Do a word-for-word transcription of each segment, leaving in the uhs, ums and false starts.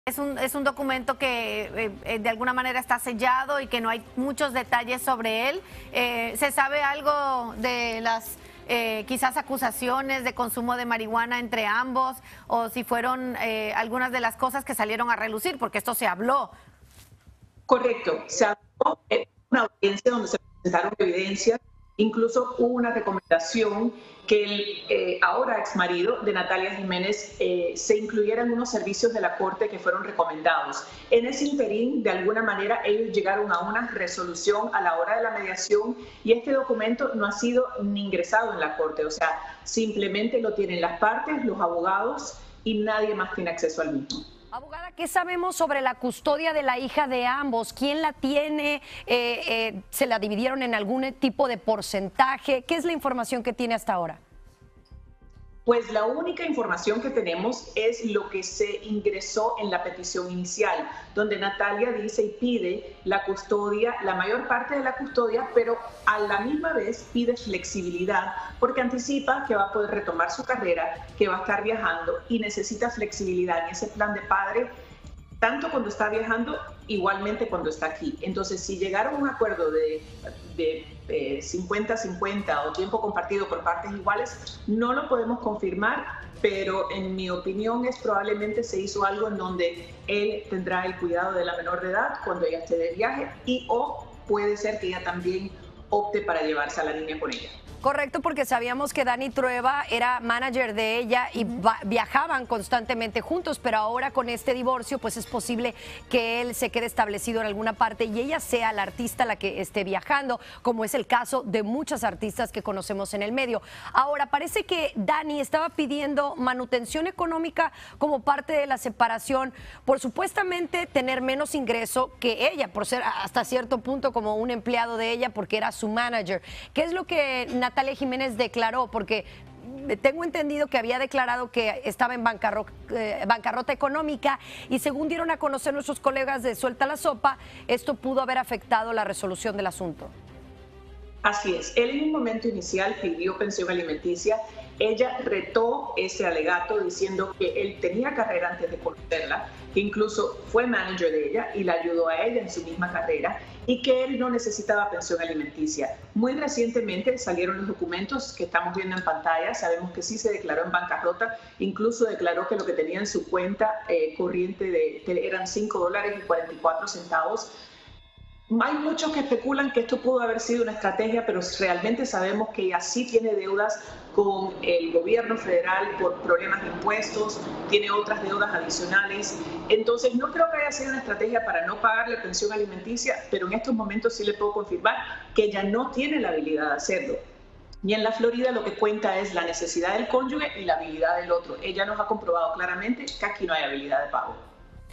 Es un, es un documento que eh, de alguna manera está sellado y que no hay muchos detalles sobre él. Eh, ¿Se sabe algo de las eh, quizás acusaciones de consumo de marihuana entre ambos o si fueron eh, algunas de las cosas que salieron a relucir? Porque esto se habló. Correcto, se habló en una audiencia donde se presentaron evidencias, incluso hubo una recomendación que el eh, ahora ex marido de Natalia Jiménez eh, se incluyera en unos servicios de la Corte que fueron recomendados. En ese interín, de alguna manera, ellos llegaron a una resolución a la hora de la mediación y este documento no ha sido ni ingresado en la Corte, o sea, simplemente lo tienen las partes, los abogados y nadie más tiene acceso al mismo. Abogada, ¿qué sabemos sobre la custodia de la hija de ambos? ¿Quién la tiene? Eh, eh, ¿Se la dividieron en algún tipo de porcentaje? ¿Qué es la información que tiene hasta ahora? Pues la única información que tenemos es lo que se ingresó en la petición inicial, donde Natalia dice y pide la custodia, la mayor parte de la custodia, pero a la misma vez pide flexibilidad, porque anticipa que va a poder retomar su carrera, que va a estar viajando y necesita flexibilidad en ese plan de padre, tanto cuando está viajando, igualmente cuando está aquí. Entonces, si llegaron a un acuerdo de, de cincuenta cincuenta o tiempo compartido por partes iguales, no lo podemos confirmar, pero en mi opinión es probablemente se hizo algo en donde él tendrá el cuidado de la menor de edad cuando ella esté de viaje y o puede ser que ella también opte para llevarse a la niña con ella. Correcto, porque sabíamos que Dani Trueba era manager de ella y viajaban constantemente juntos, pero ahora con este divorcio pues es posible que él se quede establecido en alguna parte y ella sea la artista la que esté viajando, como es el caso de muchas artistas que conocemos en el medio. Ahora, parece que Dani estaba pidiendo manutención económica como parte de la separación por supuestamente tener menos ingreso que ella, por ser hasta cierto punto como un empleado de ella porque era su manager. ¿Qué es lo que Natalia Jiménez declaró? Porque tengo entendido que había declarado que estaba en bancarrota, eh, bancarrota económica y según dieron a conocer nuestros colegas de Suelta la Sopa, esto pudo haber afectado la resolución del asunto. Así es, él en un momento inicial pidió pensión alimenticia, ella retó ese alegato diciendo que él tenía carrera antes de conocerla, que incluso fue manager de ella y la ayudó a ella en su misma carrera y que él no necesitaba pensión alimenticia. Muy recientemente salieron los documentos que estamos viendo en pantalla, sabemos que sí se declaró en bancarrota, incluso declaró que lo que tenía en su cuenta eh, corriente de, eran cinco dólares y cuarenta y cuatro centavos. Hay muchos que especulan que esto pudo haber sido una estrategia, pero realmente sabemos que ella sí tiene deudas con el gobierno federal por problemas de impuestos, tiene otras deudas adicionales. Entonces, no creo que haya sido una estrategia para no pagarle pensión alimenticia, pero en estos momentos sí le puedo confirmar que ella no tiene la habilidad de hacerlo. Y en la Florida lo que cuenta es la necesidad del cónyuge y la habilidad del otro. Ella nos ha comprobado claramente que aquí no hay habilidad de pago.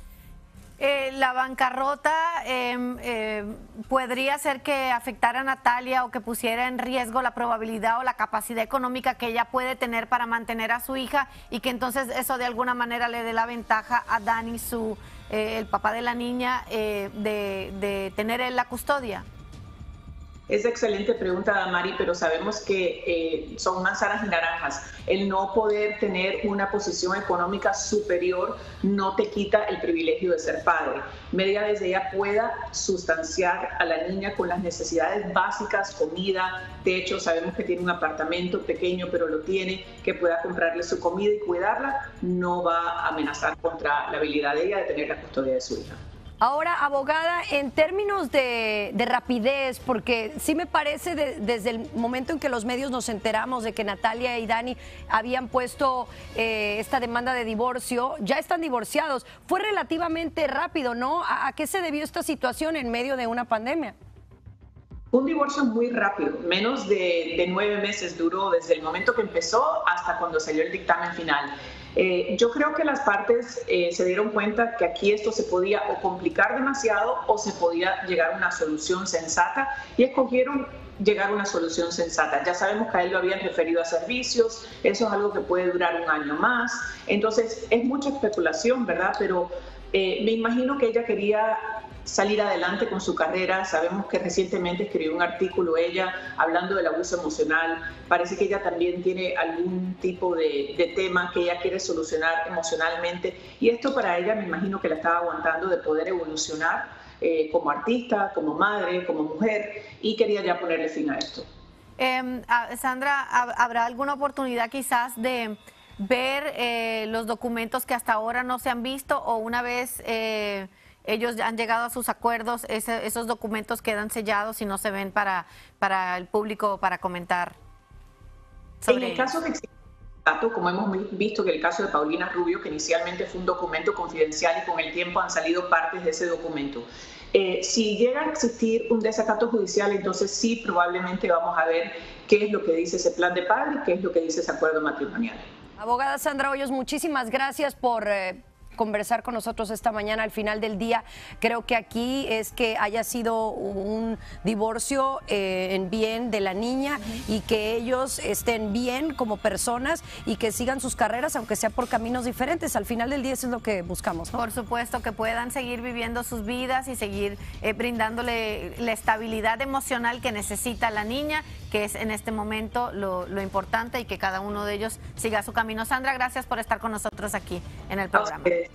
Eh, la bancarrota eh, eh, podría ser que afectara a Natalia o que pusiera en riesgo la probabilidad o la capacidad económica que ella puede tener para mantener a su hija y que entonces eso de alguna manera le dé la ventaja a Dani, su, eh, el papá de la niña, eh, de, de tener él la custodia. Es excelente pregunta, Damari, pero sabemos que eh, son manzanas y naranjas. El no poder tener una posición económica superior no te quita el privilegio de ser padre. Media vez ella pueda sustanciar a la niña con las necesidades básicas, comida, techo, sabemos que tiene un apartamento pequeño, pero lo tiene, que pueda comprarle su comida y cuidarla, no va a amenazar contra la habilidad de ella de tener la custodia de su hija. Ahora, abogada, en términos de, de rapidez, porque sí me parece de, desde el momento en que los medios nos enteramos de que Natalia y Dani habían puesto eh, esta demanda de divorcio, ya están divorciados. Fue relativamente rápido, ¿no? ¿A, a qué se debió esta situación en medio de una pandemia? Un divorcio muy rápido, menos de, de nueve meses duró desde el momento que empezó hasta cuando salió el dictamen final. Eh, yo creo que las partes eh, se dieron cuenta que aquí esto se podía o complicar demasiado o se podía llegar a una solución sensata y escogieron llegar a una solución sensata. Ya sabemos que a él lo habían referido a servicios, eso es algo que puede durar un año más, entonces es mucha especulación, ¿verdad? Pero eh, me imagino que ella quería salir adelante con su carrera. Sabemos que recientemente escribió un artículo ella hablando del abuso emocional. Parece que ella también tiene algún tipo de, de tema que ella quiere solucionar emocionalmente. Y esto para ella me imagino que la estaba aguantando de poder evolucionar eh, como artista, como madre, como mujer, y quería ya ponerle fin a esto. Eh, Sandra, ¿habrá alguna oportunidad quizás de ver eh, los documentos que hasta ahora no se han visto, o una vez eh, ellos han llegado a sus acuerdos, ese, esos documentos quedan sellados y no se ven para, para el público para comentar sobre en el caso que existe, como hemos visto que el caso de Paulina Rubio, que inicialmente fue un documento confidencial y con el tiempo han salido partes de ese documento. Eh, si llega a existir un desacato judicial, entonces sí, probablemente vamos a ver qué es lo que dice ese plan de padre, qué es lo que dice ese acuerdo matrimonial. Abogada Sandra Hoyos, muchísimas gracias por eh, conversar con nosotros esta mañana. Al final del día, creo que aquí es que haya sido un divorcio eh, en bien de la niña y que ellos estén bien como personas y que sigan sus carreras, aunque sea por caminos diferentes. Al final del día eso es lo que buscamos, ¿no? Por supuesto, que puedan seguir viviendo sus vidas y seguir eh, brindándole la estabilidad emocional que necesita la niña, que es en este momento lo, lo importante, y que cada uno de ellos siga su camino. Sandra, gracias por estar con nosotros aquí en el programa.